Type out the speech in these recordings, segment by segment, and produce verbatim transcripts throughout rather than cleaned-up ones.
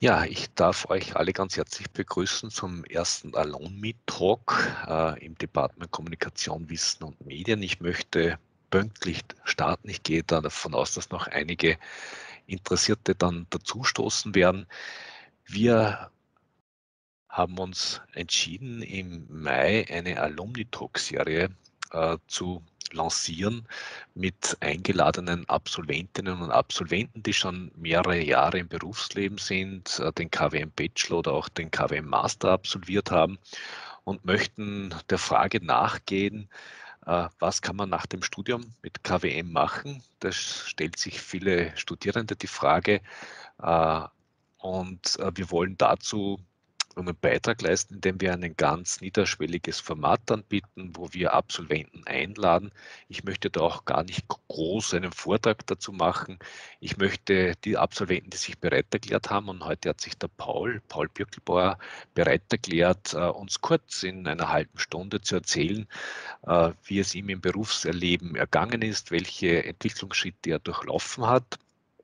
Ja, ich darf euch alle ganz herzlich begrüßen zum ersten Alone Meet Talk äh, im Department Kommunikation, Wissen und Medien. Ich möchte pünktlich starten. Ich gehe da davon aus, dass noch einige Interessierte dann dazustoßen werden. Wir haben uns entschieden, im Mai eine Alumni Talk Serie äh, zu lancieren mit eingeladenen Absolventinnen und Absolventen, die schon mehrere Jahre im Berufsleben sind, äh, den K W M Bachelor oder auch den K W M Master absolviert haben und möchten der Frage nachgehen, äh, was kann man nach dem Studium mit K W M machen? Das stellt sich viele Studierende die Frage. Äh, und äh, wir wollen dazu einen Beitrag leisten, indem wir ein ganz niederschwelliges Format anbieten, wo wir Absolventen einladen. Ich möchte da auch gar nicht groß einen Vortrag dazu machen. Ich möchte die Absolventen, die sich bereit erklärt haben, und heute hat sich der Paul, Paul Birkelbauer, bereit erklärt, uns kurz in einer halben Stunde zu erzählen, wie es ihm im Berufserleben ergangen ist, welche Entwicklungsschritte er durchlaufen hat.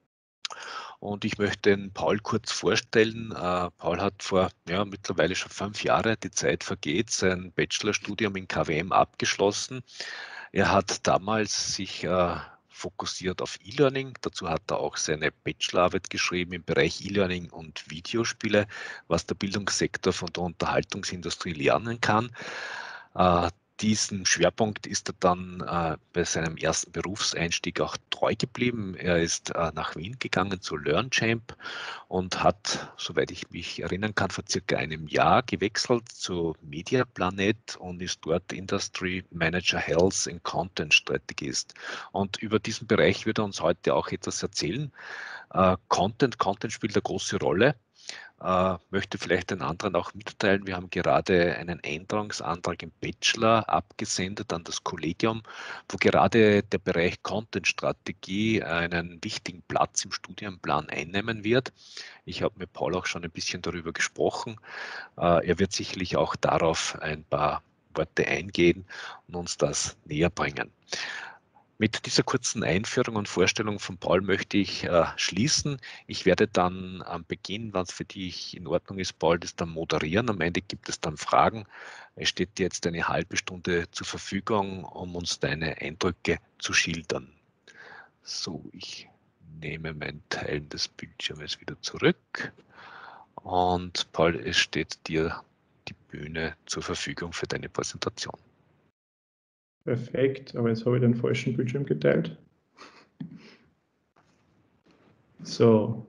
Und ich möchte den Paul kurz vorstellen. Äh, Paul hat vor ja, mittlerweile schon fünf Jahren, die Zeit vergeht, sein Bachelorstudium in K W M abgeschlossen. Er hat damals sich äh, fokussiert auf E-Learning. Dazu hat er auch seine Bachelorarbeit geschrieben im Bereich E-Learning und Videospiele, was der Bildungssektor von der Unterhaltungsindustrie lernen kann. Äh, Diesen Schwerpunkt ist er dann äh, bei seinem ersten Berufseinstieg auch treu geblieben. Er ist äh, nach Wien gegangen zu LearnChamp und hat, soweit ich mich erinnern kann, vor circa einem Jahr gewechselt zu MediaPlanet und ist dort Industry Manager Health and Content Strategist. Und über diesen Bereich wird er uns heute auch etwas erzählen. Äh, Content, Content spielt eine große Rolle. Äh, möchte vielleicht den anderen auch mitteilen, wir haben gerade einen Änderungsantrag im Bachelor abgesendet an das Kollegium, wo gerade der Bereich Content-Strategie einen wichtigen Platz im Studienplan einnehmen wird. Ich habe mit Paul auch schon ein bisschen darüber gesprochen. Äh, er wird sicherlich auch darauf ein paar Worte eingehen und uns das näher bringen. Mit dieser kurzen Einführung und Vorstellung von Paul möchte ich äh, schließen. Ich werde dann am Beginn, was für dich in Ordnung ist, Paul, das dann moderieren. Am Ende gibt es dann Fragen. Es steht dir jetzt eine halbe Stunde zur Verfügung, um uns deine Eindrücke zu schildern. So, ich nehme mein Teilen des Bildschirmes wieder zurück. Und Paul, es steht dir die Bühne zur Verfügung für deine Präsentation. Perfekt, aber jetzt habe ich den falschen Bildschirm geteilt. So.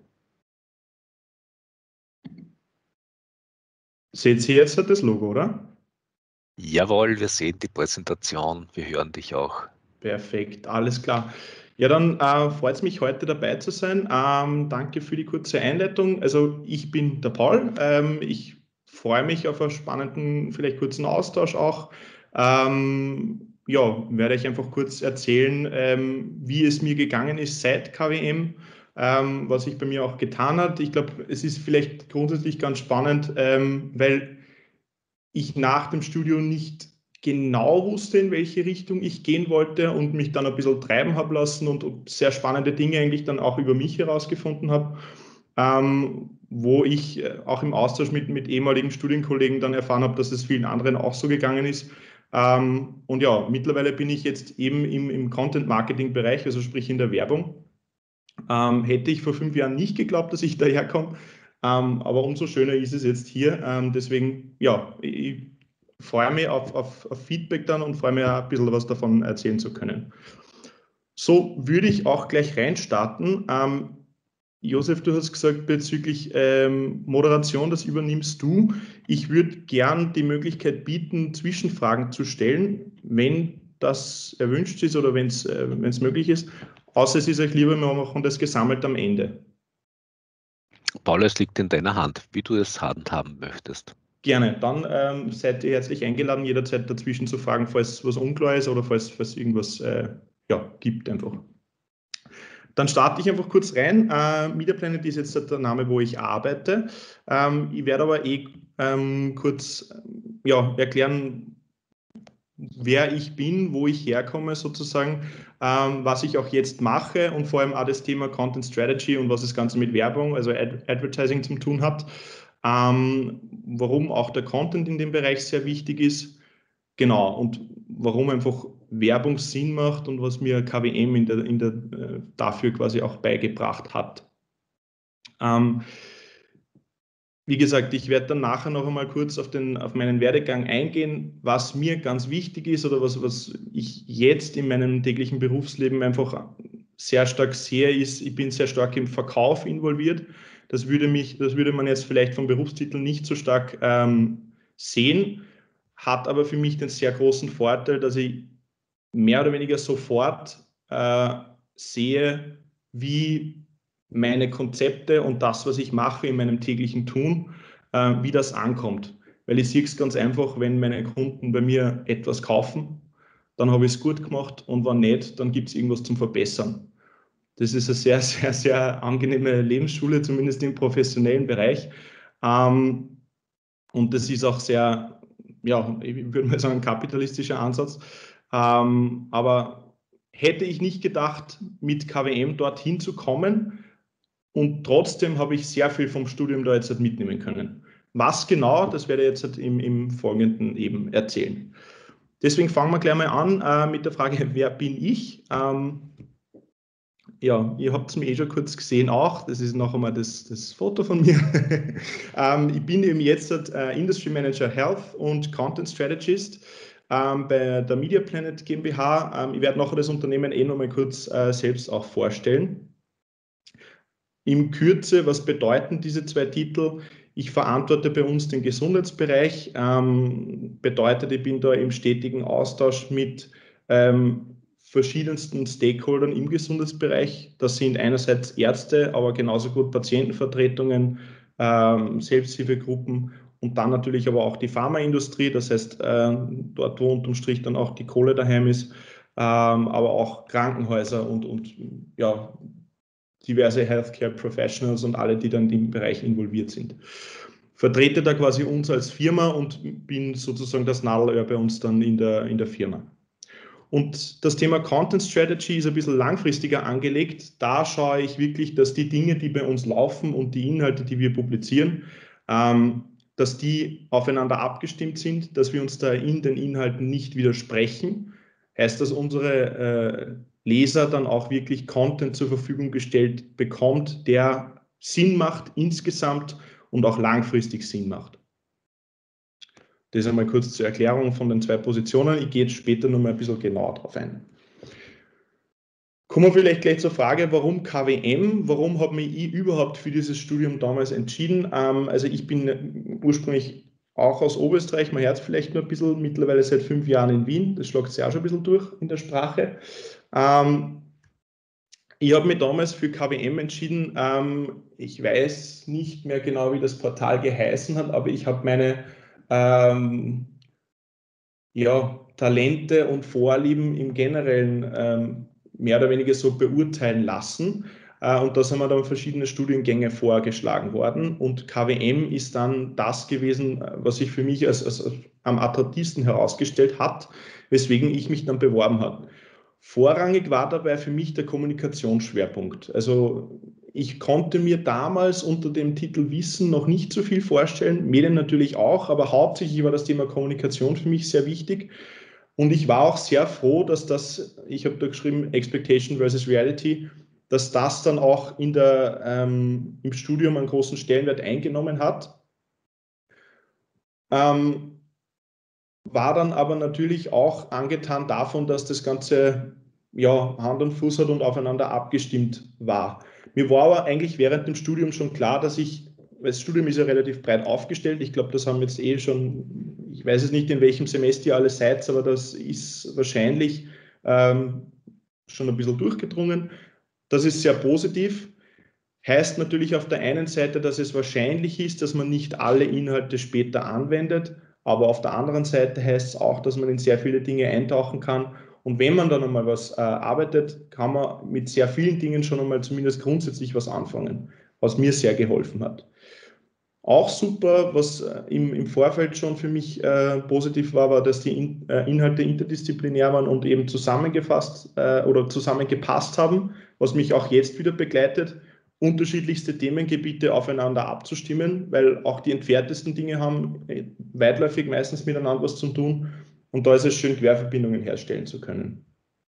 Seht ihr jetzt das Logo, oder? Jawohl, wir sehen die Präsentation, wir hören dich auch. Perfekt, alles klar. Ja, dann äh, freut es mich, heute dabei zu sein. Ähm, danke für die kurze Einleitung. Also ich bin der Paul. Ähm, ich freue mich auf einen spannenden, vielleicht kurzen Austausch auch. Ähm, ja, werde ich einfach kurz erzählen, ähm, wie es mir gegangen ist seit K W M, ähm, was sich bei mir auch getan hat. Ich glaube, es ist vielleicht grundsätzlich ganz spannend, ähm, weil ich nach dem Studium nicht genau wusste, in welche Richtung ich gehen wollte und mich dann ein bisschen treiben habe lassen und sehr spannende Dinge eigentlich dann auch über mich herausgefunden habe, ähm, wo ich auch im Austausch mit, mit ehemaligen Studienkollegen dann erfahren habe, dass es vielen anderen auch so gegangen ist. Ähm, und ja, mittlerweile bin ich jetzt eben im, im Content-Marketing-Bereich, also sprich in der Werbung. Ähm, hätte ich vor fünf Jahren nicht geglaubt, dass ich daherkomme, ähm, aber umso schöner ist es jetzt hier. Ähm, deswegen, ja, ich freue mich auf, auf, auf Feedback dann und freue mich auch ein bisschen was davon erzählen zu können. So würde ich auch gleich reinstarten. Ähm, Josef, du hast gesagt, bezüglich ähm, Moderation, das übernimmst du. Ich würde gern die Möglichkeit bieten, Zwischenfragen zu stellen, wenn das erwünscht ist oder wenn es äh, möglich ist. Außer es ist euch lieber, wir machen das gesammelt am Ende. Paul, es liegt in deiner Hand, wie du es handhaben möchtest. Gerne. Dann ähm, seid ihr herzlich eingeladen, jederzeit dazwischen zu fragen, falls was unklar ist oder falls es irgendwas äh, ja, gibt einfach. Dann starte ich einfach kurz rein. Äh, MediaPlanet ist jetzt der Name, wo ich arbeite. Ähm, ich werde aber eh ähm, kurz ja, erklären, wer ich bin, wo ich herkomme sozusagen, ähm, was ich auch jetzt mache und vor allem auch das Thema Content Strategy und was das Ganze mit Werbung, also Ad Advertising zu tun hat, ähm, warum auch der Content in dem Bereich sehr wichtig ist, genau, und warum einfach Werbung Sinn macht und was mir K W M in der, in der, äh, dafür quasi auch beigebracht hat. Ähm, Wie gesagt, ich werde dann nachher noch einmal kurz auf, den, auf meinen Werdegang eingehen, was mir ganz wichtig ist oder was, was ich jetzt in meinem täglichen Berufsleben einfach sehr stark sehe, ist, ich bin sehr stark im Verkauf involviert. Das würde mich, das würde man jetzt vielleicht vom Berufstitel nicht so stark ähm, sehen, hat aber für mich den sehr großen Vorteil, dass ich mehr oder weniger sofort äh, sehe, wie meine Konzepte und das, was ich mache in meinem täglichen Tun, äh, wie das ankommt. Weil ich sehe es ganz einfach, wenn meine Kunden bei mir etwas kaufen, dann habe ich es gut gemacht und wenn nicht, dann gibt es irgendwas zum Verbessern. Das ist eine sehr, sehr, sehr angenehme Lebensschule, zumindest im professionellen Bereich. Ähm, und das ist auch sehr, ja, ich würde mal sagen, ein kapitalistischer Ansatz. Ähm, aber hätte ich nicht gedacht, mit K W M dorthin zu kommen, und trotzdem habe ich sehr viel vom Studium da jetzt mitnehmen können. Was genau, das werde ich jetzt im, im Folgenden eben erzählen. Deswegen fangen wir gleich mal an äh, mit der Frage, wer bin ich? Ähm, ja, ihr habt es mir eh schon kurz gesehen auch. Das ist noch einmal das, das Foto von mir. ähm, ich bin eben jetzt äh, Industry Manager Health und Content Strategist ähm, bei der Media Planet GmbH. Ähm, ich werde nachher das Unternehmen eh noch mal kurz äh, selbst auch vorstellen. In Kürze, was bedeuten diese zwei Titel? Ich verantworte bei uns den Gesundheitsbereich, ähm, bedeutet, ich bin da im stetigen Austausch mit ähm, verschiedensten Stakeholdern im Gesundheitsbereich. Das sind einerseits Ärzte, aber genauso gut Patientenvertretungen, ähm, Selbsthilfegruppen und dann natürlich aber auch die Pharmaindustrie, das heißt äh, dort, wo unterm Strich dann auch die Kohle daheim ist, ähm, aber auch Krankenhäuser und, und ja, diverse Healthcare Professionals und alle, die dann in dem Bereich involviert sind. Vertrete da quasi uns als Firma und bin sozusagen das Nadelöhr bei uns dann in der, in der Firma. Und das Thema Content Strategy ist ein bisschen langfristiger angelegt. Da schaue ich wirklich, dass die Dinge, die bei uns laufen und die Inhalte, die wir publizieren, ähm, dass die aufeinander abgestimmt sind, dass wir uns da in den Inhalten nicht widersprechen. Heißt, dass unsere äh, Leser dann auch wirklich Content zur Verfügung gestellt bekommt, der Sinn macht insgesamt und auch langfristig Sinn macht. Das einmal kurz zur Erklärung von den zwei Positionen. Ich gehe jetzt später noch mal ein bisschen genauer drauf ein. Kommen wir vielleicht gleich zur Frage, warum K W M? Warum habe ich überhaupt für dieses Studium damals entschieden? Ähm, also ich bin ursprünglich auch aus Oberösterreich, man hört es vielleicht nur ein bisschen, mittlerweile seit fünf Jahren in Wien, das schlägt sich auch schon ein bisschen durch in der Sprache. Ähm, ich habe mich damals für K W M entschieden. Ähm, ich weiß nicht mehr genau, wie das Portal geheißen hat, aber ich habe meine ähm, ja, Talente und Vorlieben im Generellen ähm, mehr oder weniger so beurteilen lassen. Äh, und da sind mir dann verschiedene Studiengänge vorgeschlagen worden. Und K W M ist dann das gewesen, was sich für mich als, als am attraktivsten herausgestellt hat, weswegen ich mich dann beworben habe. Vorrangig war dabei für mich der Kommunikationsschwerpunkt. Also ich konnte mir damals unter dem Titel Wissen noch nicht so viel vorstellen, Medien natürlich auch, aber hauptsächlich war das Thema Kommunikation für mich sehr wichtig. Und ich war auch sehr froh, dass das, ich habe da geschrieben, Expectation versus Reality, dass das dann auch in der, ähm, im Studium einen großen Stellenwert eingenommen hat. Ähm, war dann aber natürlich auch angetan davon, dass das Ganze ja, Hand und Fuß hat und aufeinander abgestimmt war. Mir war aber eigentlich während dem Studium schon klar, dass ich, das Studium ist ja relativ breit aufgestellt, ich glaube, das haben jetzt eh schon, ich weiß es nicht, in welchem Semester ihr alle seid, aber das ist wahrscheinlich ähm, schon ein bisschen durchgedrungen. Das ist sehr positiv. Heißt natürlich auf der einen Seite, dass es wahrscheinlich ist, dass man nicht alle Inhalte später anwendet, aber auf der anderen Seite heißt es auch, dass man in sehr viele Dinge eintauchen kann. Und wenn man dann einmal was äh, arbeitet, kann man mit sehr vielen Dingen schon einmal zumindest grundsätzlich was anfangen, was mir sehr geholfen hat. Auch super, was im, im Vorfeld schon für mich äh, positiv war, war, dass die In, äh, Inhalte interdisziplinär waren und eben zusammengefasst äh, oder zusammengepasst haben, was mich auch jetzt wieder begleitet, unterschiedlichste Themengebiete aufeinander abzustimmen, weil auch die entferntesten Dinge haben äh, weitläufig meistens miteinander was zu tun und da ist es schön, Querverbindungen herstellen zu können.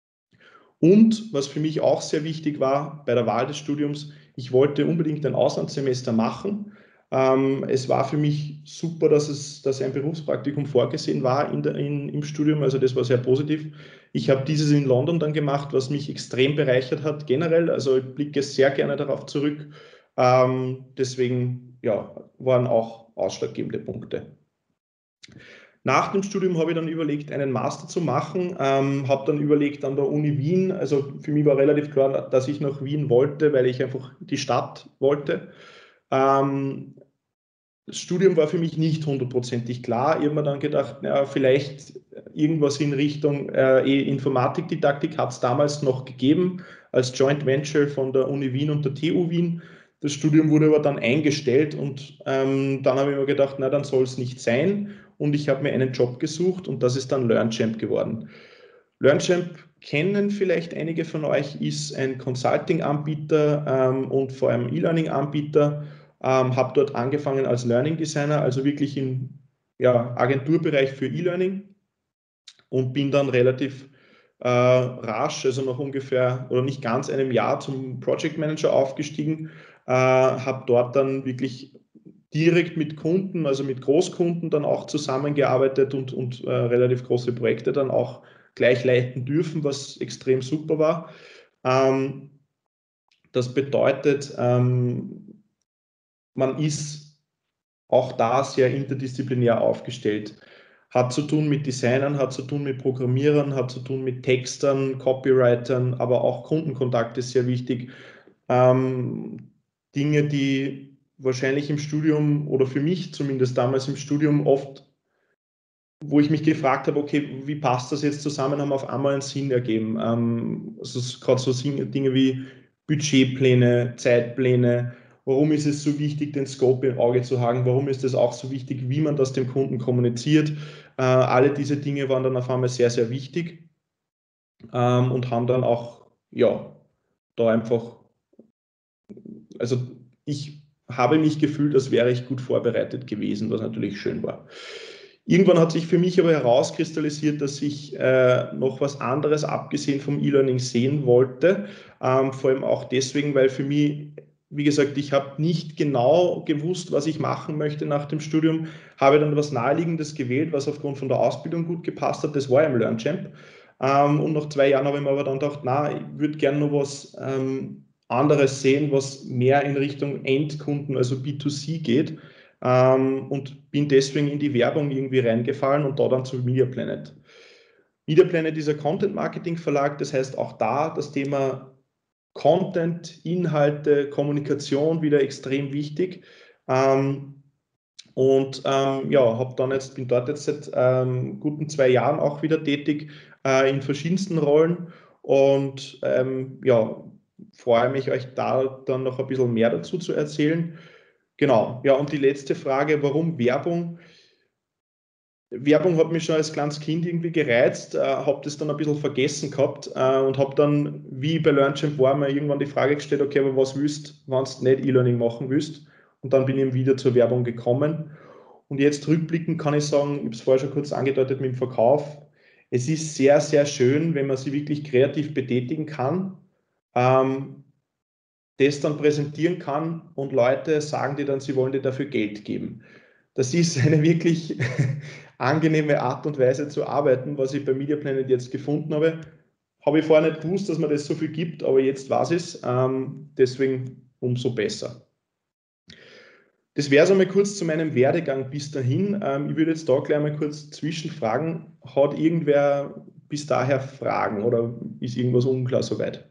Und was für mich auch sehr wichtig war bei der Wahl des Studiums, ich wollte unbedingt ein Auslandssemester machen. Ähm, es war für mich super, dass, es, dass ein Berufspraktikum vorgesehen war in der, in, im Studium, also das war sehr positiv. Ich habe dieses in London dann gemacht, was mich extrem bereichert hat generell, also ich blicke sehr gerne darauf zurück. Ähm, deswegen ja, waren auch ausschlaggebende Punkte. Nach dem Studium habe ich dann überlegt, einen Master zu machen, ähm, habe dann überlegt an der Uni Wien, also für mich war relativ klar, dass ich nach Wien wollte, weil ich einfach die Stadt wollte. Ähm, das Studium war für mich nicht hundertprozentig klar. Ich habe mir dann gedacht, na, vielleicht irgendwas in Richtung äh, Informatikdidaktik hat es damals noch gegeben, als Joint Venture von der Uni Wien und der T U Wien. Das Studium wurde aber dann eingestellt und ähm, dann habe ich mir gedacht, na, dann soll es nicht sein. Und ich habe mir einen Job gesucht und das ist dann LearnChamp geworden. LearnChamp kennen vielleicht einige von euch, ist ein Consulting-Anbieter ähm, und vor allem E-Learning-Anbieter. Ähm, habe dort angefangen als Learning Designer, also wirklich im ja, Agenturbereich für E-Learning und bin dann relativ äh, rasch, also nach ungefähr oder nicht ganz einem Jahr zum Project Manager aufgestiegen, äh, habe dort dann wirklich direkt mit Kunden, also mit Großkunden dann auch zusammengearbeitet und, und äh, relativ große Projekte dann auch gleich leiten dürfen, was extrem super war. Ähm, das bedeutet, ähm, man ist auch da sehr interdisziplinär aufgestellt. Hat zu tun mit Designern, hat zu tun mit Programmierern, hat zu tun mit Textern, Copywritern, aber auch Kundenkontakt ist sehr wichtig. Ähm, Dinge, die wahrscheinlich im Studium oder für mich zumindest damals im Studium oft, wo ich mich gefragt habe, okay, wie passt das jetzt zusammen, haben auf einmal einen Sinn ergeben. Ähm, also gerade so Dinge wie Budgetpläne, Zeitpläne, warum ist es so wichtig, den Scope im Auge zu haben, warum ist es auch so wichtig, wie man das dem Kunden kommuniziert. Äh, alle diese Dinge waren dann auf einmal sehr, sehr wichtig ähm, und haben dann auch, ja, da einfach, also ich habe mich gefühlt, als wäre ich gut vorbereitet gewesen, was natürlich schön war. Irgendwann hat sich für mich aber herauskristallisiert, dass ich äh, noch was anderes abgesehen vom E-Learning sehen wollte. Ähm, vor allem auch deswegen, weil für mich, wie gesagt, ich habe nicht genau gewusst, was ich machen möchte nach dem Studium, habe dann was Naheliegendes gewählt, was aufgrund von der Ausbildung gut gepasst hat. Das war im LearnChamp. Ähm, und nach zwei Jahren habe ich mir aber dann gedacht, na, ich würde gerne noch was ähm, anderes sehen, was mehr in Richtung Endkunden, also B zwei C geht. Ähm, und bin deswegen in die Werbung irgendwie reingefallen und da dann zu Media Planet. Media Planet ist ein Content Marketing Verlag, das heißt auch da das Thema Content, Inhalte, Kommunikation wieder extrem wichtig. Ähm, und ähm, ja, habe dann jetzt, bin dort jetzt seit ähm, guten zwei Jahren auch wieder tätig äh, in verschiedensten Rollen und ähm, ja, freue mich, euch da dann noch ein bisschen mehr dazu zu erzählen. Genau, ja, und die letzte Frage, warum Werbung? Werbung hat mich schon als kleines Kind irgendwie gereizt, äh, habe das dann ein bisschen vergessen gehabt äh, und habe dann, wie bei LearnChamp war, mir irgendwann die Frage gestellt, okay, aber was willst, wenn du nicht E-Learning machen willst? Und dann bin ich wieder zur Werbung gekommen. Und jetzt rückblickend kann ich sagen, ich habe es vorher schon kurz angedeutet mit dem Verkauf, es ist sehr, sehr schön, wenn man sich wirklich kreativ betätigen kann, ähm, das dann präsentieren kann und Leute sagen dir dann, sie wollen dir dafür Geld geben. Das ist eine wirklich angenehme Art und Weise zu arbeiten, was ich bei Media Planet jetzt gefunden habe. Habe ich vorher nicht gewusst, dass man das so viel gibt, aber jetzt weiß ich es. Ähm, deswegen umso besser. Das wäre es einmal kurz zu meinem Werdegang bis dahin. Ähm, ich würde jetzt da gleich mal kurz zwischenfragen. Hat irgendwer bis daher Fragen oder ist irgendwas unklar soweit?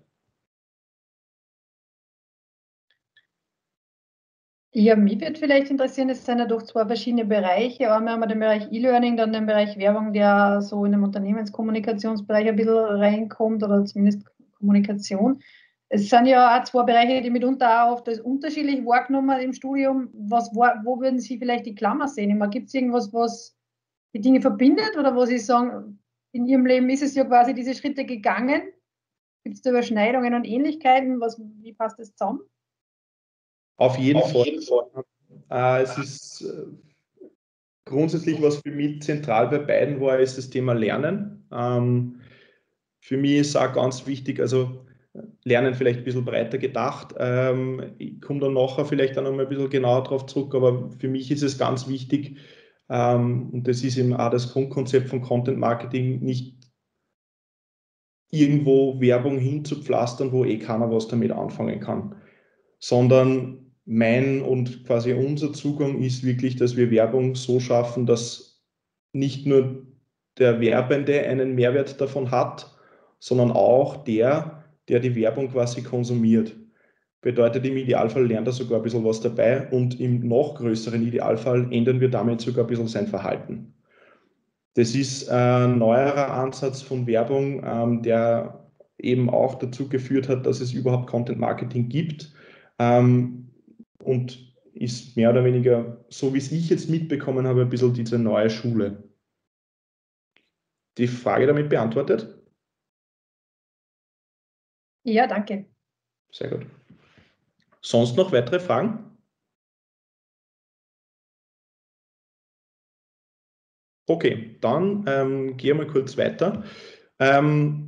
Ja, mich würde vielleicht interessieren, es sind ja doch zwei verschiedene Bereiche. Einmal haben wir den Bereich E-Learning, dann den Bereich Werbung, der so in den Unternehmenskommunikationsbereich ein bisschen reinkommt oder zumindest Kommunikation. Es sind ja auch zwei Bereiche, die mitunter auch oft als unterschiedlich wahrgenommen im Studium. Was, wo würden Sie vielleicht die Klammer sehen? Gibt es irgendwas, was die Dinge verbindet oder wo Sie sagen, in Ihrem Leben ist es ja quasi diese Schritte gegangen? Gibt es da Überschneidungen und Ähnlichkeiten? Was, wie passt das zusammen? Auf jeden Auf Fall. Jeden Fall. Äh, es ist äh, grundsätzlich, was für mich zentral bei beiden war, ist das Thema Lernen. Ähm, für mich ist auch ganz wichtig, also Lernen vielleicht ein bisschen breiter gedacht. Ähm, ich komme dann nachher vielleicht auch noch mal ein bisschen genauer darauf zurück, aber für mich ist es ganz wichtig, ähm, und das ist eben auch das Grundkonzept von Content Marketing, nicht irgendwo Werbung hinzupflastern, wo eh keiner was damit anfangen kann, sondern mein und quasi unser Zugang ist wirklich, dass wir Werbung so schaffen, dass nicht nur der Werbende einen Mehrwert davon hat, sondern auch der, der die Werbung quasi konsumiert. Bedeutet, im Idealfall lernt er sogar ein bisschen was dabei und im noch größeren Idealfall ändern wir damit sogar ein bisschen sein Verhalten. Das ist ein neuerer Ansatz von Werbung, ähm, der eben auch dazu geführt hat, dass es überhaupt Content Marketing gibt, ähm, und ist mehr oder weniger, so wie es ich jetzt mitbekommen habe, ein bisschen diese neue Schule. Die Frage damit beantwortet? Ja, danke. Sehr gut. Sonst noch weitere Fragen? Okay, dann ähm, gehen wir mal kurz weiter. Ähm,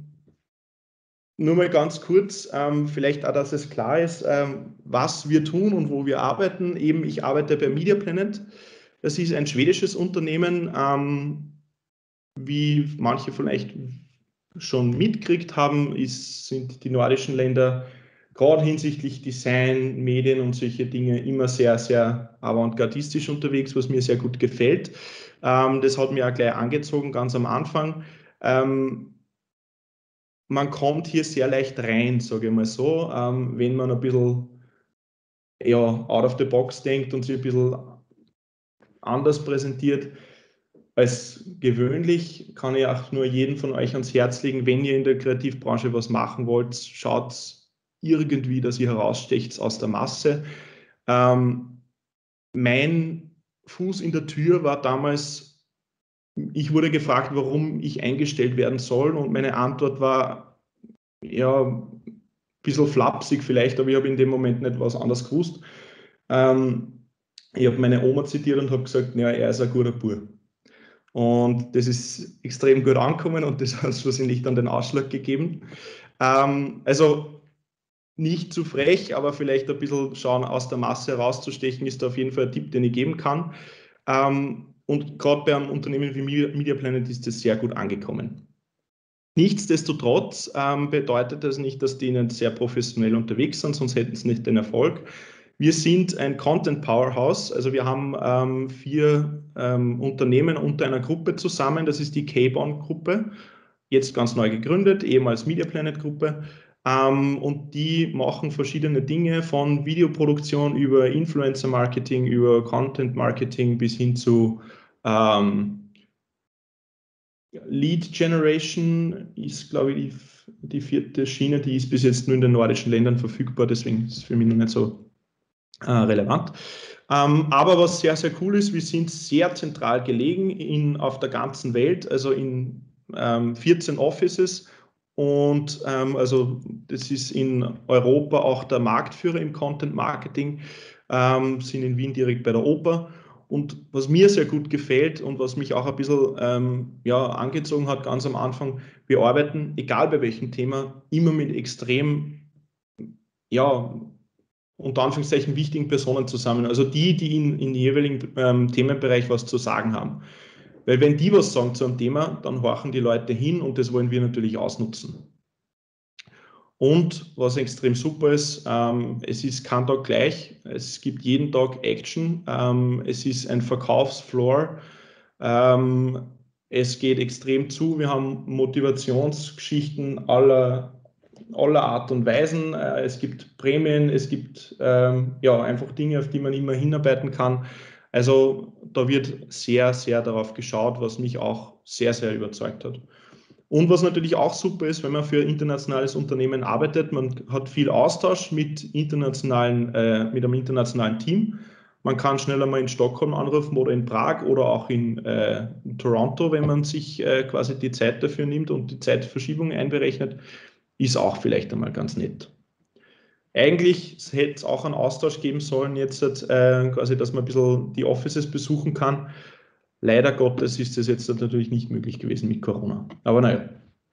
Nur mal ganz kurz, ähm, vielleicht auch, dass es klar ist, ähm, was wir tun und wo wir arbeiten. Eben, ich arbeite bei Media Planet. Das ist ein schwedisches Unternehmen, ähm, wie manche vielleicht schon mitgekriegt haben, ist, sind die nordischen Länder gerade hinsichtlich Design, Medien und solche Dinge immer sehr, sehr avantgardistisch unterwegs, was mir sehr gut gefällt. Ähm, das hat mir auch gleich angezogen, ganz am Anfang. Ähm, man kommt hier sehr leicht rein, sage ich mal so, ähm, wenn man ein bisschen ja, out of the box denkt und sich ein bisschen anders präsentiert als gewöhnlich. Kann ich auch nur jeden von euch ans Herz legen, wenn ihr in der Kreativbranche was machen wollt, schaut irgendwie, dass ihr herausstecht aus der Masse. Ähm, mein Fuß in der Tür war damals, ich wurde gefragt, warum ich eingestellt werden soll, und meine Antwort war, ja, ein bisschen flapsig vielleicht, aber ich habe in dem Moment nicht was anderes gewusst. Ähm, ich habe meine Oma zitiert und habe gesagt, ja, er ist ein guter Bub. Und das ist extrem gut angekommen und das hat schlussendlich dann den Ausschlag gegeben. Ähm, also nicht zu frech, aber vielleicht ein bisschen schauen, aus der Masse herauszustechen, ist da auf jeden Fall ein Tipp, den ich geben kann. Ähm, und gerade bei einem Unternehmen wie Media Planet ist das sehr gut angekommen. Nichtsdestotrotz ähm, bedeutet das nicht, dass die nicht sehr professionell unterwegs sind, sonst hätten sie nicht den Erfolg. Wir sind ein Content Powerhouse, also wir haben ähm, vier ähm, Unternehmen unter einer Gruppe zusammen, das ist die K-Bond-Gruppe, jetzt ganz neu gegründet, ehemals Media Planet Gruppe, ähm, und die machen verschiedene Dinge von Videoproduktion über Influencer Marketing, über Content Marketing bis hin zu ähm, Lead Generation ist, glaube ich, die, die vierte Schiene, die ist bis jetzt nur in den nordischen Ländern verfügbar, deswegen ist es für mich noch nicht so äh, relevant. Ähm, aber was sehr, sehr cool ist, wir sind sehr zentral gelegen in, auf der ganzen Welt, also in ähm, vierzehn Offices, und ähm, also das ist in Europa auch der Marktführer im Content Marketing, ähm, sind in Wien direkt bei der Oper. Und was mir sehr gut gefällt und was mich auch ein bisschen ähm, ja, angezogen hat ganz am Anfang, wir arbeiten, egal bei welchem Thema, immer mit extrem, ja, unter Anführungszeichen wichtigen Personen zusammen. Also die, die in, in jeweiligen ähm, Themenbereich was zu sagen haben. Weil wenn die was sagen zu einem Thema, dann horchen die Leute hin und das wollen wir natürlich ausnutzen. Und was extrem super ist, ähm, es ist kein Tag gleich, es gibt jeden Tag Action, ähm, es ist ein Verkaufsfloor, ähm, es geht extrem zu, wir haben Motivationsgeschichten aller, aller Art und Weisen, äh, es gibt Prämien, es gibt ähm, ja, einfach Dinge, auf die man immer hinarbeiten kann. Also da wird sehr, sehr darauf geschaut, was mich auch sehr, sehr überzeugt hat. Und was natürlich auch super ist, wenn man für ein internationales Unternehmen arbeitet, man hat viel Austausch mit, internationalen, äh, mit einem internationalen Team. Man kann schneller mal in Stockholm anrufen oder in Prag oder auch in, äh, in Toronto, wenn man sich äh, quasi die Zeit dafür nimmt und die Zeitverschiebung einberechnet, ist auch vielleicht einmal ganz nett. Eigentlich hätte es auch einen Austausch geben sollen, jetzt äh, quasi, dass man ein bisschen die Offices besuchen kann. Leider Gottes ist das jetzt natürlich nicht möglich gewesen mit Corona. Aber naja.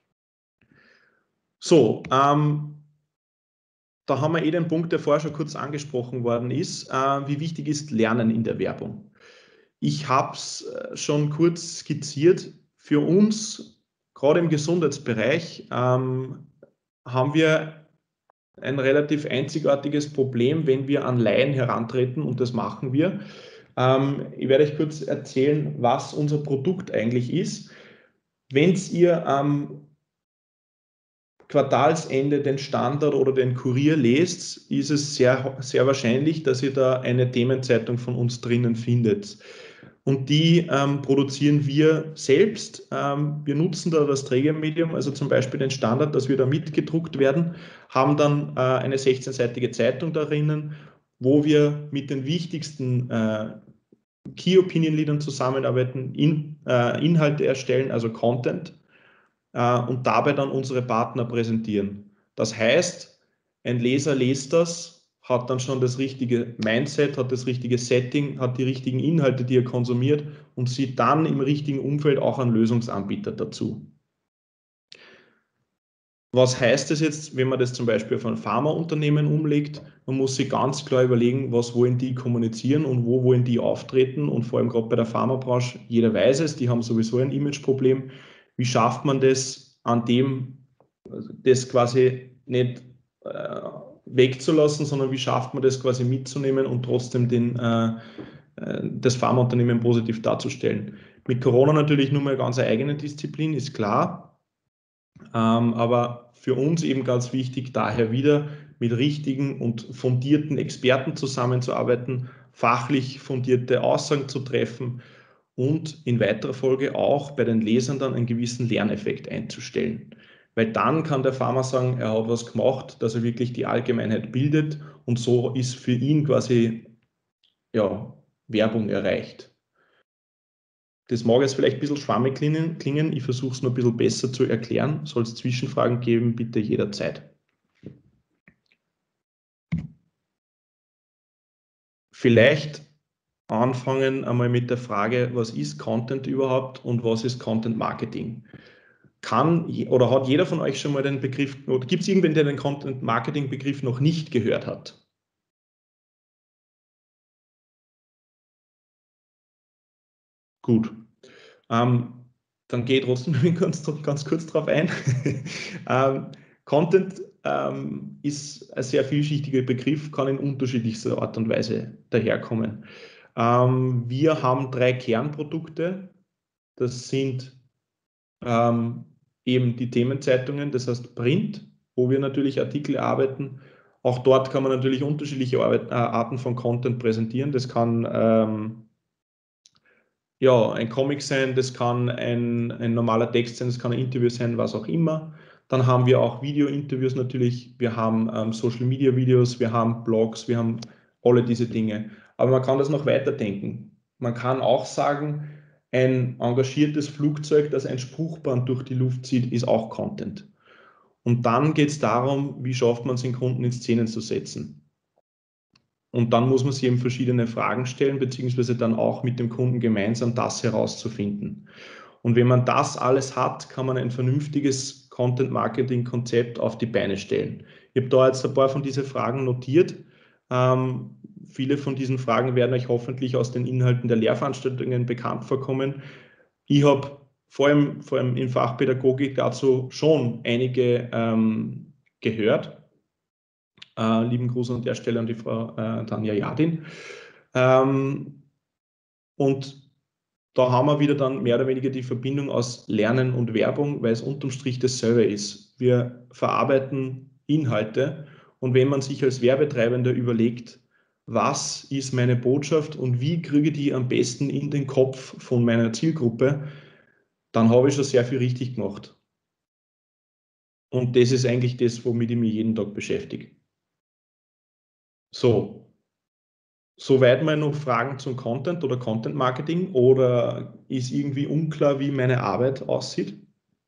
So, ähm, da haben wir eh den Punkt, der vorher schon kurz angesprochen worden ist. Äh, wie wichtig ist Lernen in der Werbung? Ich habe es schon kurz skizziert. Für uns, gerade im Gesundheitsbereich, ähm, haben wir ein relativ einzigartiges Problem, wenn wir an Laien herantreten, und das machen wir. Ähm, ich werde euch kurz erzählen, was unser Produkt eigentlich ist. Wenn ihr am Quartalsende den Standard oder den Kurier lest, ist es sehr, sehr wahrscheinlich, dass ihr da eine Themenzeitung von uns drinnen findet. Und die ähm, produzieren wir selbst. Ähm, wir nutzen da das Trägermedium, also zum Beispiel den Standard, dass wir da mitgedruckt werden, haben dann äh, eine sechzehnseitige Zeitung darinnen, wo wir mit den wichtigsten äh, Key Opinion Leadern zusammenarbeiten, in, äh, Inhalte erstellen, also Content, äh, und dabei dann unsere Partner präsentieren. Das heißt, ein Leser liest das, hat dann schon das richtige Mindset, hat das richtige Setting, hat die richtigen Inhalte, die er konsumiert, und sieht dann im richtigen Umfeld auch einen Lösungsanbieter dazu. Was heißt das jetzt, wenn man das zum Beispiel auf ein Pharmaunternehmen umlegt? Man muss sich ganz klar überlegen, was wollen die kommunizieren und wo wollen die auftreten, und vor allem gerade bei der Pharmabranche, jeder weiß es, die haben sowieso ein Imageproblem. Wie schafft man das, an dem das quasi nicht äh, wegzulassen, sondern wie schafft man das quasi mitzunehmen und trotzdem den, äh, das Pharmaunternehmen positiv darzustellen? Mit Corona natürlich nur mal eine ganz eigene Disziplin, ist klar. Ähm, aber für uns eben ganz wichtig, daher wieder mit richtigen und fundierten Experten zusammenzuarbeiten, fachlich fundierte Aussagen zu treffen und in weiterer Folge auch bei den Lesern dann einen gewissen Lerneffekt einzustellen. Weil dann kann der Pharma sagen, er hat was gemacht, dass er wirklich die Allgemeinheit bildet, und so ist für ihn quasi ja, Werbung erreicht. Das mag jetzt vielleicht ein bisschen schwammig klingen, ich versuche es nur ein bisschen besser zu erklären. Soll es Zwischenfragen geben, bitte jederzeit. Vielleicht anfangen einmal mit der Frage, was ist Content überhaupt und was ist Content Marketing? Kann oder hat jeder von euch schon mal den Begriff, oder gibt es irgendwen, der den Content Marketing Begriff noch nicht gehört hat? Gut. Ähm, dann gehe ich trotzdem ganz, ganz kurz darauf ein. ähm, Content ähm, ist ein sehr vielschichtiger Begriff, kann in unterschiedlichster Art und Weise daherkommen. Ähm, wir haben drei Kernprodukte. Das sind ähm, eben die Themenzeitungen, das heißt Print, wo wir natürlich Artikel erarbeiten. Auch dort kann man natürlich unterschiedliche Arbeit, äh, Arten von Content präsentieren. Das kann ähm, ja, ein Comic sein, das kann ein, ein normaler Text sein, das kann ein Interview sein, was auch immer. Dann haben wir auch Video-Interviews natürlich, wir haben ähm, Social-Media-Videos, wir haben Blogs, wir haben alle diese Dinge. Aber man kann das noch weiterdenken. Man kann auch sagen, ein engagiertes Flugzeug, das ein Spruchband durch die Luft zieht, ist auch Content. Und dann geht es darum, wie schafft man es, den Kunden in Szenen zu setzen. Und dann muss man sich eben verschiedene Fragen stellen, beziehungsweise dann auch mit dem Kunden gemeinsam das herauszufinden. Und wenn man das alles hat, kann man ein vernünftiges Content-Marketing-Konzept auf die Beine stellen. Ich habe da jetzt ein paar von diesen Fragen notiert. Ähm, viele von diesen Fragen werden euch hoffentlich aus den Inhalten der Lehrveranstaltungen bekannt vorkommen. Ich habe vor allem, vor allem in Fachpädagogik dazu schon einige ähm, gehört. Äh, lieben Gruß an der Stelle an die Frau äh, Tanja Jadin. Ähm, und da haben wir wieder dann mehr oder weniger die Verbindung aus Lernen und Werbung, weil es unterm Strich dasselbe ist. Wir verarbeiten Inhalte, und wenn man sich als Werbetreibender überlegt, was ist meine Botschaft und wie kriege ich die am besten in den Kopf von meiner Zielgruppe, dann habe ich schon sehr viel richtig gemacht. Und das ist eigentlich das, womit ich mich jeden Tag beschäftige. So, soweit mal noch Fragen zum Content oder Content Marketing oder ist irgendwie unklar, wie meine Arbeit aussieht?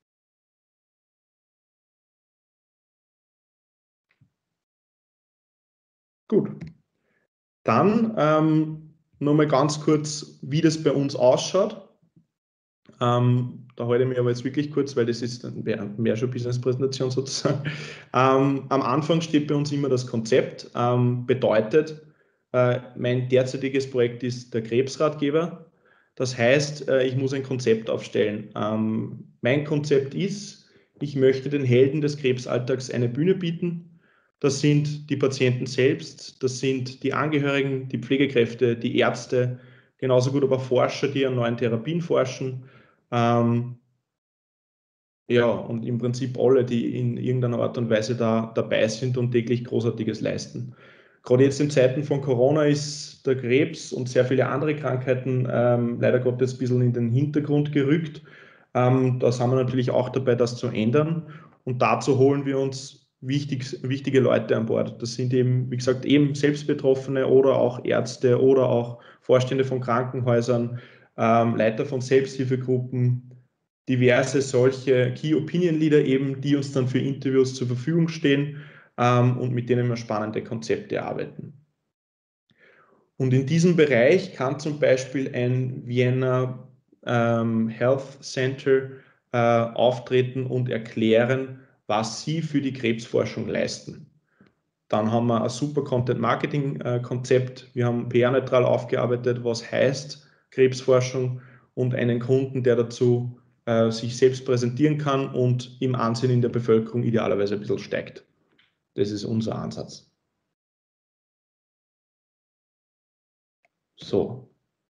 Gut, dann ähm, nochmal ganz kurz, wie das bei uns ausschaut. Ähm, da halte ich mich aber jetzt wirklich kurz, weil das ist mehr, mehr schon Business-Präsentation sozusagen. Ähm, am Anfang steht bei uns immer das Konzept, ähm, bedeutet, äh, mein derzeitiges Projekt ist der Krebsratgeber. Das heißt, äh, ich muss ein Konzept aufstellen. Ähm, mein Konzept ist, ich möchte den Helden des Krebsalltags eine Bühne bieten. Das sind die Patienten selbst, das sind die Angehörigen, die Pflegekräfte, die Ärzte, genauso gut aber Forscher, die an neuen Therapien forschen. Ähm, ja, und im Prinzip alle, die in irgendeiner Art und Weise da dabei sind und täglich Großartiges leisten. Gerade jetzt in Zeiten von Corona ist der Krebs und sehr viele andere Krankheiten ähm, leider Gottes ein bisschen in den Hintergrund gerückt. Ähm, da sind wir natürlich auch dabei, das zu ändern. Und dazu holen wir uns wichtig, wichtige Leute an Bord. Das sind eben, wie gesagt, eben Selbstbetroffene oder auch Ärzte oder auch Vorstände von Krankenhäusern, ähm, Leiter von Selbsthilfegruppen, diverse solche Key Opinion Leader eben, die uns dann für Interviews zur Verfügung stehen ähm, und mit denen wir spannende Konzepte arbeiten. Und in diesem Bereich kann zum Beispiel ein Vienna ähm, Health Center äh, auftreten und erklären, was sie für die Krebsforschung leisten. Dann haben wir ein super Content-Marketing-Konzept. Wir haben P R-neutral aufgearbeitet, was heißt Krebsforschung und einen Kunden, der dazu äh, sich selbst präsentieren kann und im Ansehen in der Bevölkerung idealerweise ein bisschen steigt. Das ist unser Ansatz. So.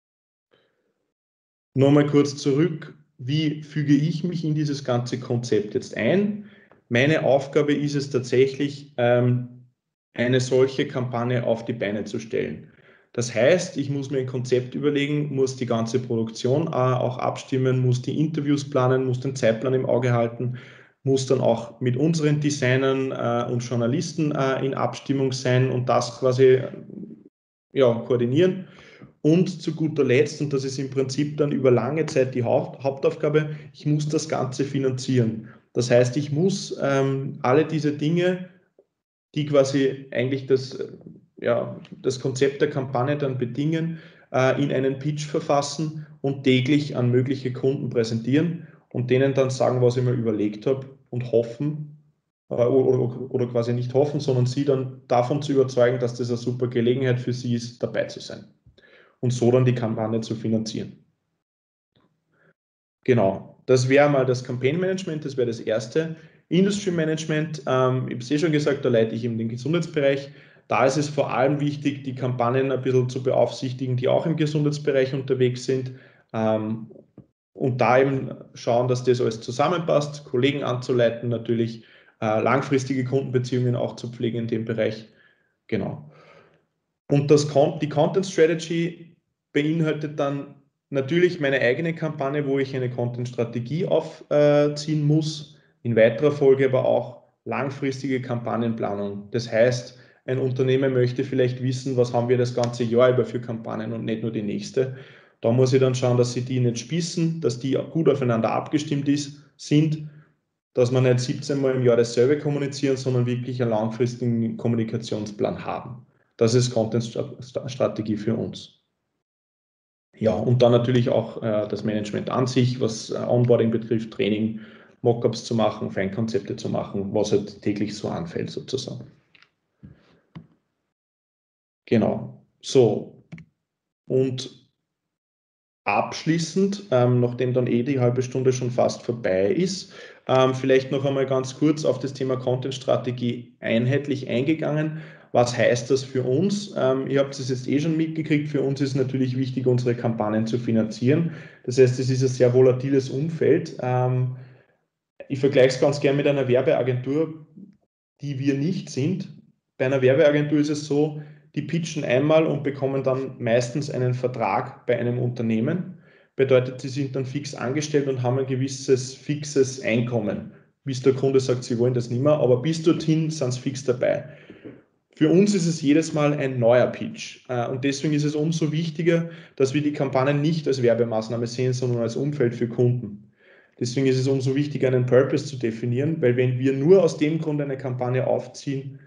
Nochmal kurz zurück. Wie füge ich mich in dieses ganze Konzept jetzt ein? Meine Aufgabe ist es tatsächlich, ähm, eine solche Kampagne auf die Beine zu stellen. Das heißt, ich muss mir ein Konzept überlegen, muss die ganze Produktion äh, auch abstimmen, muss die Interviews planen, muss den Zeitplan im Auge halten, muss dann auch mit unseren Designern äh, und Journalisten äh, in Abstimmung sein und das quasi ja, koordinieren. Und zu guter Letzt, und das ist im Prinzip dann über lange Zeit die Haupt Hauptaufgabe, ich muss das Ganze finanzieren. Das heißt, ich muss ähm, alle diese Dinge, die quasi eigentlich das, ja, das Konzept der Kampagne dann bedingen, äh, in einen Pitch verfassen und täglich an mögliche Kunden präsentieren und denen dann sagen, was ich mir überlegt habe und hoffen, äh, oder, oder, oder quasi nicht hoffen, sondern sie dann davon zu überzeugen, dass das eine super Gelegenheit für sie ist, dabei zu sein und so dann die Kampagne zu finanzieren. Genau, das wäre mal das Campaign Management, das wäre das erste. Industry Management, ähm, ich habe es eh schon gesagt, da leite ich eben den Gesundheitsbereich. Da ist es vor allem wichtig, die Kampagnen ein bisschen zu beaufsichtigen, die auch im Gesundheitsbereich unterwegs sind. Ähm, und da eben schauen, dass das alles zusammenpasst, Kollegen anzuleiten, natürlich äh, langfristige Kundenbeziehungen auch zu pflegen in dem Bereich. Genau. Und das, die Content Strategy beinhaltet dann natürlich meine eigene Kampagne, wo ich eine Content-Strategie aufziehen muss, in weiterer Folge aber auch langfristige Kampagnenplanung. Das heißt, ein Unternehmen möchte vielleicht wissen, was haben wir das ganze Jahr über für Kampagnen und nicht nur die nächste. Da muss ich dann schauen, dass sie die nicht spießen, dass die gut aufeinander abgestimmt ist, sind, dass man nicht siebzehn Mal im Jahr dasselbe kommunizieren, sondern wirklich einen langfristigen Kommunikationsplan haben. Das ist Content-Strategie für uns. Ja, und dann natürlich auch äh, das Management an sich, was äh, Onboarding betrifft, Training, Mockups zu machen, Feinkonzepte zu machen, was halt täglich so anfällt sozusagen. Genau. So. Und abschließend, ähm, nachdem dann eh die halbe Stunde schon fast vorbei ist, ähm, vielleicht noch einmal ganz kurz auf das Thema Content-Strategie einheitlich eingegangen. Was heißt das für uns? Ähm, ihr habt es jetzt eh schon mitgekriegt, für uns ist natürlich wichtig, unsere Kampagnen zu finanzieren. Das heißt, es ist ein sehr volatiles Umfeld. Ähm, ich vergleiche es ganz gern mit einer Werbeagentur, die wir nicht sind. Bei einer Werbeagentur ist es so, die pitchen einmal und bekommen dann meistens einen Vertrag bei einem Unternehmen. Bedeutet, sie sind dann fix angestellt und haben ein gewisses fixes Einkommen. bis der Kunde sagt, sie wollen das nicht mehr, aber bis dorthin sind sie fix dabei. Für uns ist es jedes Mal ein neuer Pitch und deswegen ist es umso wichtiger, dass wir die Kampagnen nicht als Werbemaßnahme sehen, sondern als Umfeld für Kunden. Deswegen ist es umso wichtiger, einen Purpose zu definieren, weil wenn wir nur aus dem Grund eine Kampagne aufziehen,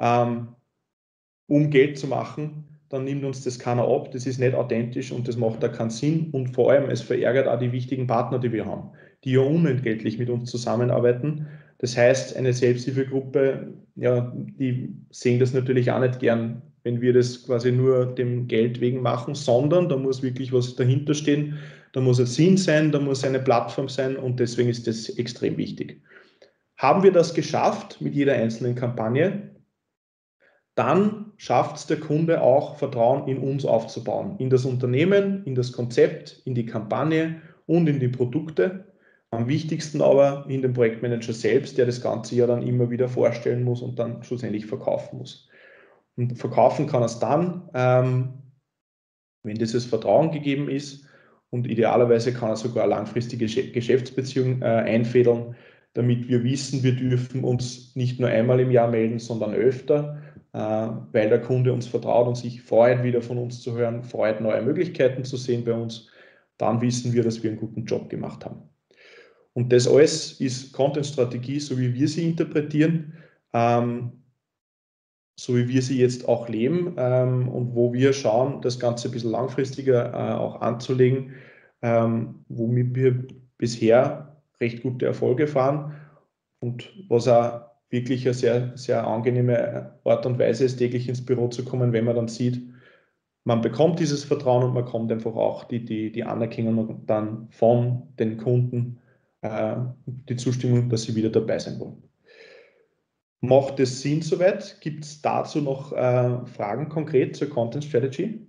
um Geld zu machen, dann nimmt uns das keiner ab, das ist nicht authentisch und das macht da keinen Sinn und vor allem, es verärgert auch die wichtigen Partner, die wir haben, die ja unentgeltlich mit uns zusammenarbeiten. Das heißt, eine Selbsthilfegruppe, ja, die sehen das natürlich auch nicht gern, wenn wir das quasi nur dem Geld wegen machen, sondern da muss wirklich was dahinter stehen, da muss ein Sinn sein, da muss eine Plattform sein und deswegen ist das extrem wichtig. Haben wir das geschafft mit jeder einzelnen Kampagne, dann schafft es der Kunde auch, Vertrauen in uns aufzubauen, in das Unternehmen, in das Konzept, in die Kampagne und in die Produkte. Am wichtigsten aber in den Projektmanager selbst, der das Ganze ja dann immer wieder vorstellen muss und dann schlussendlich verkaufen muss. Und verkaufen kann er es dann, ähm, wenn dieses Vertrauen gegeben ist und idealerweise kann er sogar eine langfristige Geschäftsbeziehung äh, einfädeln, damit wir wissen, wir dürfen uns nicht nur einmal im Jahr melden, sondern öfter, weil der Kunde uns vertraut und sich freut, wieder von uns zu hören, freut, neue Möglichkeiten zu sehen bei uns, dann wissen wir, dass wir einen guten Job gemacht haben. Und das alles ist Content-Strategie, so wie wir sie interpretieren, ähm, so wie wir sie jetzt auch leben ähm, und wo wir schauen, das Ganze ein bisschen langfristiger äh, auch anzulegen, ähm, womit wir bisher recht gute Erfolge fahren und was auch wirklich eine sehr, sehr angenehme Art und Weise ist, täglich ins Büro zu kommen, wenn man dann sieht, man bekommt dieses Vertrauen und man bekommt einfach auch die, die, die Anerkennung dann von den Kunden, äh, die Zustimmung, dass sie wieder dabei sein wollen. Macht es Sinn soweit? Gibt es dazu noch äh, Fragen konkret zur Content Strategy?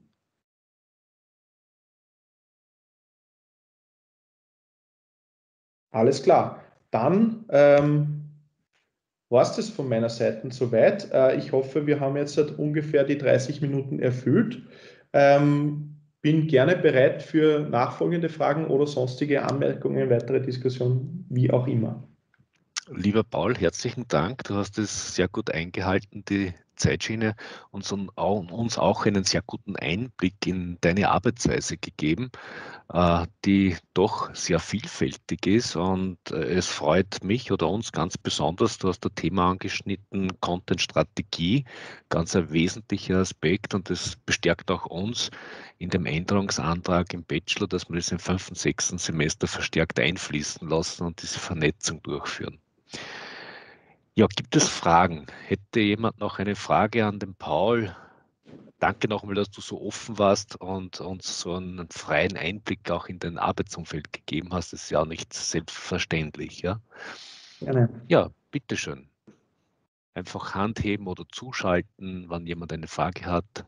Alles klar. Dann ähm, war es das von meiner Seite soweit. Äh, ich hoffe, wir haben jetzt halt ungefähr die dreißig Minuten erfüllt. Ähm, bin gerne bereit für nachfolgende Fragen oder sonstige Anmerkungen, weitere Diskussionen, wie auch immer. Lieber Paul, herzlichen Dank. Du hast es sehr gut eingehalten, die Zeitschiene, und uns auch einen sehr guten Einblick in deine Arbeitsweise gegeben, die doch sehr vielfältig ist, und es freut mich oder uns ganz besonders, du hast das Thema angeschnitten, Content-Strategie, ganz ein wesentlicher Aspekt, und das bestärkt auch uns in dem Änderungsantrag im Bachelor, dass wir das im fünften, sechsten Semester verstärkt einfließen lassen und diese Vernetzung durchführen. Ja, gibt es Fragen? Hätte jemand noch eine Frage an den Paul? Danke nochmal, dass du so offen warst und uns so einen freien Einblick auch in dein Arbeitsumfeld gegeben hast. Das ist ja auch nicht selbstverständlich. Ja, Gerne. Ja, bitteschön. Einfach Hand heben oder zuschalten, wenn jemand eine Frage hat.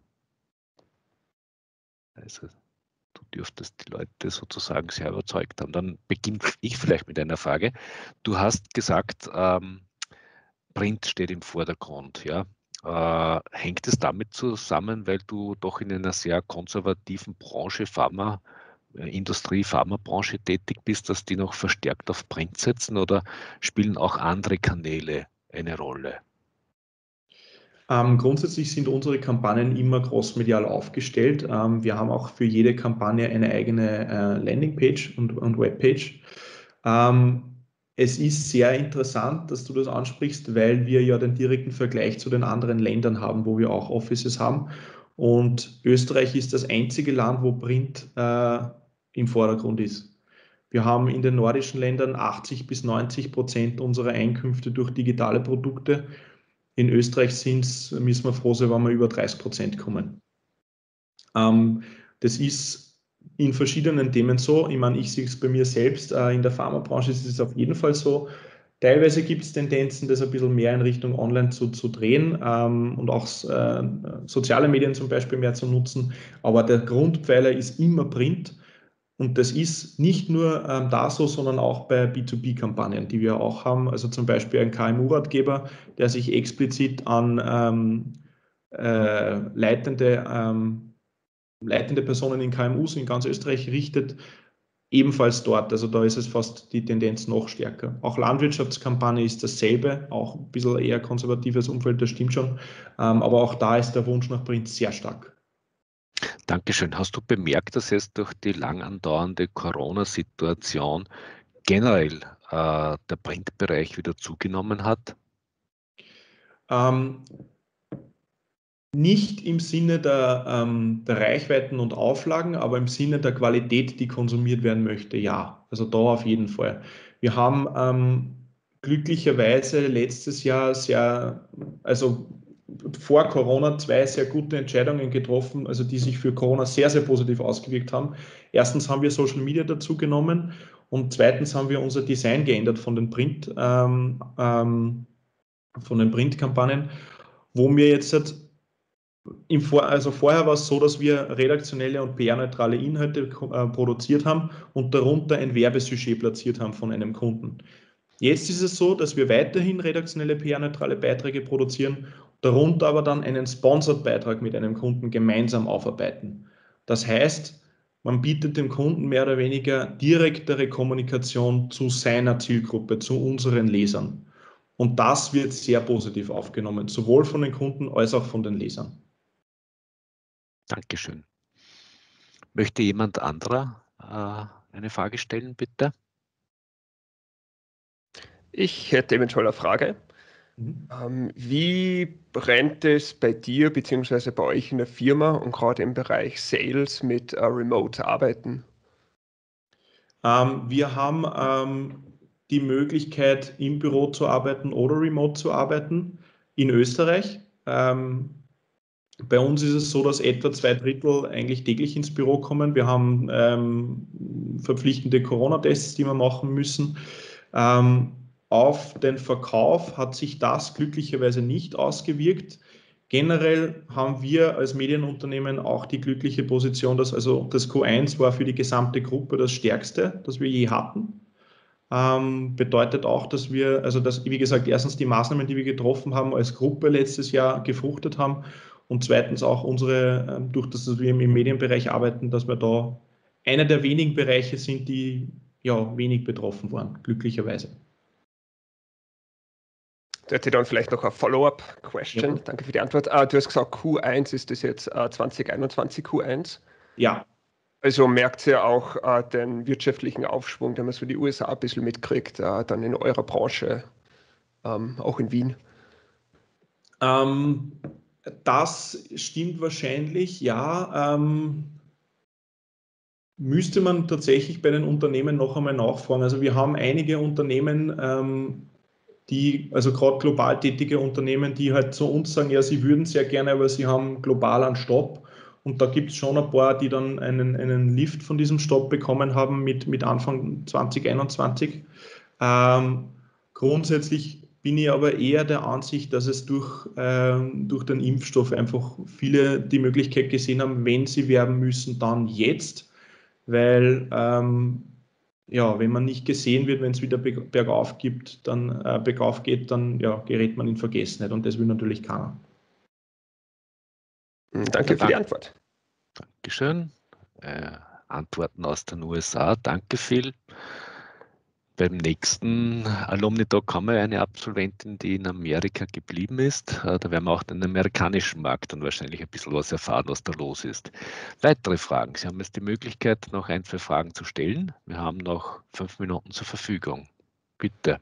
Also, du dürftest die Leute sozusagen sehr überzeugt haben. Dann beginne ich vielleicht mit einer Frage. Du hast gesagt, ähm, Print steht im Vordergrund. Ja? Äh, hängt es damit zusammen, weil du doch in einer sehr konservativen Branche, Pharma, äh, Industrie, Pharmabranche tätig bist, dass die noch verstärkt auf Print setzen, oder spielen auch andere Kanäle eine Rolle? Ähm, grundsätzlich sind unsere Kampagnen immer crossmedial aufgestellt. Ähm, wir haben auch für jede Kampagne eine eigene äh, Landingpage und, und Webpage. Ähm, es ist sehr interessant, dass du das ansprichst, weil wir ja den direkten Vergleich zu den anderen Ländern haben, wo wir auch Offices haben. Und Österreich ist das einzige Land, wo Print äh, im Vordergrund ist. Wir haben in den nordischen Ländern achtzig bis neunzig Prozent unserer Einkünfte durch digitale Produkte. In Österreich sind's, müssen wir froh sein, wenn wir über dreißig Prozent kommen. Ähm, das ist in verschiedenen Themen so. Ich meine, ich sehe es bei mir selbst. Äh, in der Pharmabranche ist es auf jeden Fall so. Teilweise gibt es Tendenzen, das ein bisschen mehr in Richtung Online zu, zu drehen ähm, und auch äh, soziale Medien zum Beispiel mehr zu nutzen. Aber der Grundpfeiler ist immer Print. Und das ist nicht nur ähm, da so, sondern auch bei B zwei B-Kampagnen, die wir auch haben. Also zum Beispiel ein K M U-Ratgeber, der sich explizit an ähm, äh, leitende, ähm, leitende Personen in K M Us in ganz Österreich richtet. ebenfalls dort. Also da ist es fast die Tendenz noch stärker. Auch Landwirtschaftskampagne ist dasselbe, auch ein bisschen eher konservatives Umfeld, das stimmt schon. Ähm, aber auch da ist der Wunsch nach Print sehr stark. Dankeschön. Hast du bemerkt, dass jetzt durch die lang andauernde Corona-Situation generell äh, der Printbereich wieder zugenommen hat? Ähm, nicht im Sinne der, ähm, der Reichweiten und Auflagen, aber im Sinne der Qualität, die konsumiert werden möchte, ja. Also da auf jeden Fall. Wir haben ähm, glücklicherweise letztes Jahr sehr, also vor Corona zwei sehr gute Entscheidungen getroffen, also die sich für Corona sehr, sehr positiv ausgewirkt haben. Erstens haben wir Social Media dazu genommen und zweitens haben wir unser Design geändert von den Print, ähm, ähm, von den Printkampagnen, wo wir jetzt im Vor also vorher war es so, dass wir redaktionelle und P R-neutrale Inhalte äh, produziert haben und darunter ein Werbesujet platziert haben von einem Kunden. Jetzt ist es so, dass wir weiterhin redaktionelle P R-neutrale Beiträge produzieren, darunter aber dann einen Sponsored-Beitrag mit einem Kunden gemeinsam aufarbeiten. Das heißt, man bietet dem Kunden mehr oder weniger direktere Kommunikation zu seiner Zielgruppe, zu unseren Lesern. Und das wird sehr positiv aufgenommen, sowohl von den Kunden als auch von den Lesern. Dankeschön. Möchte jemand anderer äh, eine Frage stellen, bitte? Ich hätte eventuell eine Frage. Mhm. Ähm, wie brennt es bei dir bzw. bei euch in der Firma und gerade im Bereich Sales mit äh, Remote-Arbeiten? Ähm, wir haben ähm, die Möglichkeit, im Büro zu arbeiten oder remote zu arbeiten in Österreich. Ähm, bei uns ist es so, dass etwa zwei Drittel eigentlich täglich ins Büro kommen. Wir haben ähm, verpflichtende Corona-Tests, die wir machen müssen. Ähm, auf den Verkauf hat sich das glücklicherweise nicht ausgewirkt. Generell haben wir als Medienunternehmen auch die glückliche Position, dass also das Q eins war für die gesamte Gruppe das stärkste, das wir je hatten. Ähm, bedeutet auch, dass wir, also dass, wie gesagt, erstens die Maßnahmen, die wir getroffen haben, als Gruppe letztes Jahr gefruchtet haben und zweitens auch unsere, ähm, durch das, dass wir im Medienbereich arbeiten, dass wir da einer der wenigen Bereiche sind, die ja wenig betroffen waren, glücklicherweise. Da hätte ich dann vielleicht noch eine Follow-up-Question. Ja. Danke für die Antwort. Ah, du hast gesagt, Q eins ist das jetzt äh, zwanzig einundzwanzig Q eins. Ja. Also merkt ihr auch äh, den wirtschaftlichen Aufschwung, den man so die U S A ein bisschen mitkriegt, äh, dann in eurer Branche, ähm, auch in Wien? Ähm, das stimmt wahrscheinlich, ja. Ähm, müsste man tatsächlich bei den Unternehmen noch einmal nachfragen. Also wir haben einige Unternehmen, ähm, die, also gerade global tätige Unternehmen, die halt zu uns sagen, ja, sie würden sehr gerne, aber sie haben global einen Stopp. Und da gibt es schon ein paar, die dann einen, einen Lift von diesem Stopp bekommen haben mit, mit Anfang zwanzig einundzwanzig. Ähm, grundsätzlich bin ich aber eher der Ansicht, dass es durch, ähm, durch den Impfstoff einfach viele die Möglichkeit gesehen haben, wenn sie werben müssen, dann jetzt, weil ähm, ja, wenn man nicht gesehen wird, wenn es wieder bergauf gibt, dann äh, bergauf geht, dann ja, gerät man in Vergessenheit und das will natürlich keiner. Danke Ja, für die Antwort. Dankeschön. Äh, Antworten aus den U S A. Danke viel. Beim nächsten Alumni-Talk haben wir eine Absolventin, die in Amerika geblieben ist. Äh, Da werden wir auch den amerikanischen Markt dann wahrscheinlich ein bisschen was erfahren, was da los ist. Weitere Fragen. Sie haben jetzt die Möglichkeit, noch ein, zwei Fragen zu stellen. Wir haben noch fünf Minuten zur Verfügung. Bitte.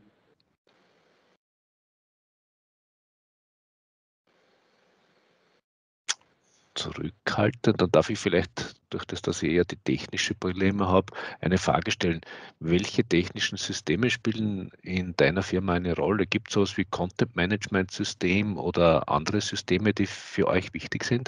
Zurückhaltend, dann darf ich vielleicht, durch das, dass ich eher die technische Brille immer habe, eine Frage stellen. Welche technischen Systeme spielen in deiner Firma eine Rolle? Gibt es sowas wie Content Management System oder andere Systeme, die für euch wichtig sind?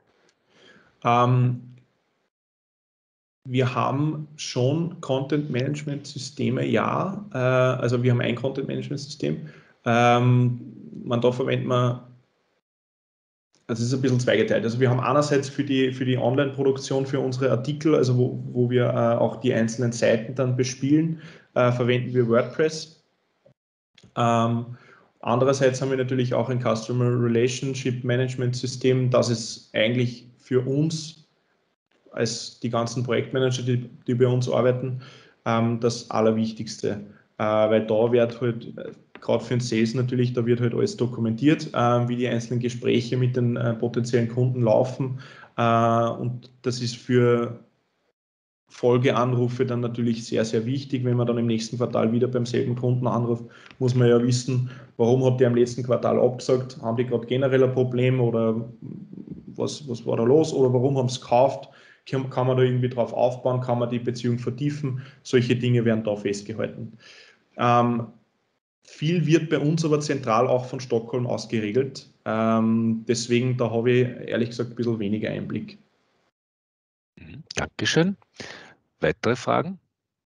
Ähm, wir haben schon Content Management Systeme, ja. Äh, also wir haben ein Content Management System. Ähm, man da verwendet man Also es ist ein bisschen zweigeteilt. Also wir haben einerseits für die, für die Online-Produktion für unsere Artikel, also wo, wo wir äh, auch die einzelnen Seiten dann bespielen, äh, verwenden wir WordPress. Ähm, andererseits haben wir natürlich auch ein Customer Relationship Management System, das ist eigentlich für uns als die ganzen Projektmanager, die, die bei uns arbeiten, ähm, das Allerwichtigste, äh, weil da wird halt, gerade für den Sales natürlich, da wird halt alles dokumentiert, äh, wie die einzelnen Gespräche mit den äh, potenziellen Kunden laufen, äh, und das ist für Folgeanrufe dann natürlich sehr, sehr wichtig. Wenn man dann im nächsten Quartal wieder beim selben Kunden anruft, muss man ja wissen, warum hat der im letzten Quartal abgesagt, haben die gerade generell ein Problem oder was, was war da los oder warum haben sie es gekauft, kann, kann man da irgendwie drauf aufbauen, kann man die Beziehung vertiefen, solche Dinge werden da festgehalten. Ähm, viel wird bei uns aber zentral auch von Stockholm aus geregelt, ähm, deswegen da habe ich ehrlich gesagt ein bisschen weniger Einblick. Dankeschön. Weitere Fragen?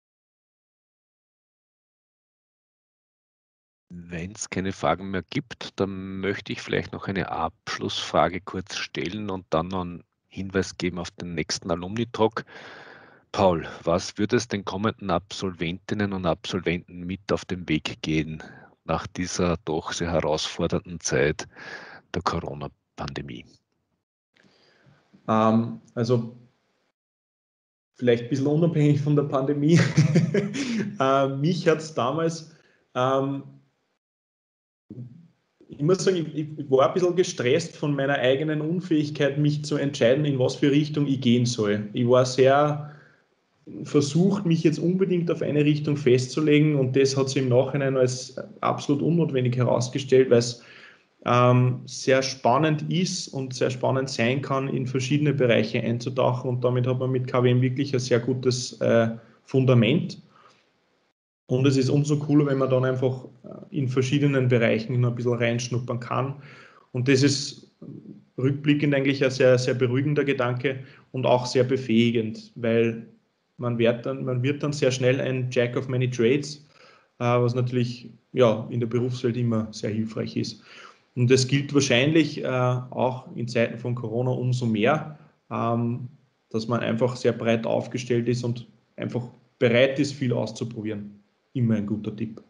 Wenn es keine Fragen mehr gibt, dann möchte ich vielleicht noch eine Abschlussfrage kurz stellen und dann noch einen Hinweis geben auf den nächsten Alumni-Talk. Paul, was würde es den kommenden Absolventinnen und Absolventen mit auf den Weg gehen nach dieser doch sehr herausfordernden Zeit der Corona-Pandemie? Ähm, also vielleicht ein bisschen unabhängig von der Pandemie. äh, mich hat es damals, ähm, ich muss sagen, ich, ich war ein bisschen gestresst von meiner eigenen Unfähigkeit, mich zu entscheiden, in was für Richtung ich gehen soll. Ich war sehr versucht, mich jetzt unbedingt auf eine Richtung festzulegen und das hat sich im Nachhinein als absolut unnotwendig herausgestellt, weil es ähm, sehr spannend ist und sehr spannend sein kann, in verschiedene Bereiche einzutauchen und damit hat man mit K W M wirklich ein sehr gutes äh, Fundament und es ist umso cooler, wenn man dann einfach in verschiedenen Bereichen noch ein bisschen reinschnuppern kann und das ist rückblickend eigentlich ein sehr, sehr beruhigender Gedanke und auch sehr befähigend, weil man wird dann, man wird dann sehr schnell ein Jack of many trades, äh, was natürlich ja, in der Berufswelt immer sehr hilfreich ist. Und das gilt wahrscheinlich äh, auch in Zeiten von Corona umso mehr, ähm, dass man einfach sehr breit aufgestellt ist und einfach bereit ist, viel auszuprobieren. Immer ein guter Tipp.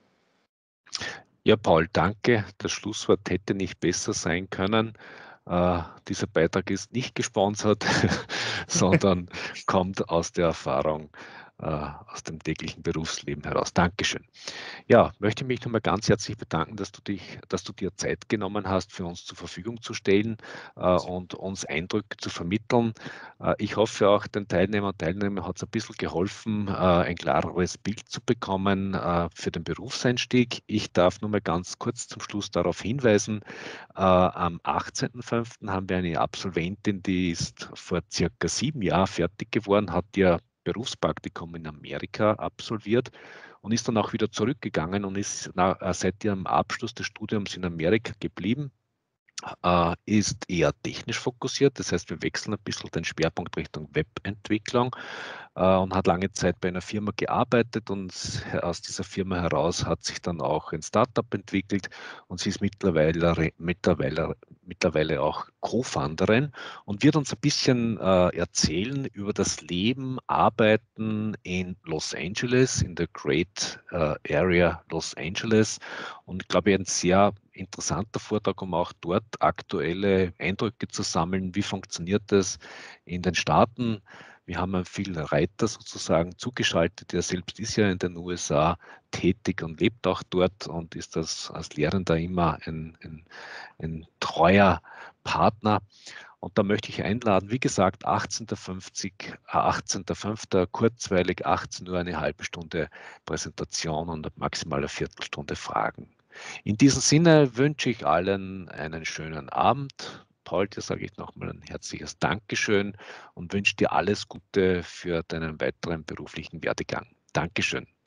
Ja, Paul, danke. Das Schlusswort hätte nicht besser sein können. Äh, dieser Beitrag ist nicht gesponsert, sondern kommt aus der Erfahrung, äh, aus dem täglichen Berufsleben heraus. Dankeschön. Ja, möchte mich nochmal ganz herzlich bedanken, dass du dich, dass du dir Zeit genommen hast, für uns zur Verfügung zu stellen äh, und uns Eindrücke zu vermitteln. Äh, ich hoffe auch, den Teilnehmern und Teilnehmern hat es ein bisschen geholfen, äh, ein klareres Bild zu bekommen äh, für den Berufseinstieg. Ich darf nur mal ganz kurz zum Schluss darauf hinweisen, äh, am achtzehnten fünften haben wir eine Absolventin, die ist vor circa sieben Jahren fertig geworden, hat ihr Berufspraktikum in Amerika absolviert und ist dann auch wieder zurückgegangen und ist nach, seit ihrem Abschluss des Studiums in Amerika geblieben, äh, ist eher technisch fokussiert. Das heißt, wir wechseln ein bisschen den Schwerpunkt Richtung Webentwicklung äh, und hat lange Zeit bei einer Firma gearbeitet und aus dieser Firma heraus hat sich dann auch ein Startup entwickelt und sie ist mittlerweile, mittlerweile, mittlerweile auch Co-Founderin und wird uns ein bisschen äh, erzählen über das Leben, Arbeiten in Los Angeles, in der Great äh, Area Los Angeles und ich glaube, ein sehr interessanter Vortrag, um auch dort aktuelle Eindrücke zu sammeln. Wie funktioniert das in den Staaten? Wir haben viel Reiter sozusagen zugeschaltet. Er selbst ist ja in den U S A tätig und lebt auch dort und ist das als Lehrender immer ein, ein, ein treuer Partner. Und da möchte ich einladen, wie gesagt, achtzehnten fünften kurzweilig, achtzehn Uhr, eine halbe Stunde Präsentation und maximal eine Viertelstunde Fragen. In diesem Sinne wünsche ich allen einen schönen Abend. Paul, dir sage ich nochmal ein herzliches Dankeschön und wünsche dir alles Gute für deinen weiteren beruflichen Werdegang. Dankeschön.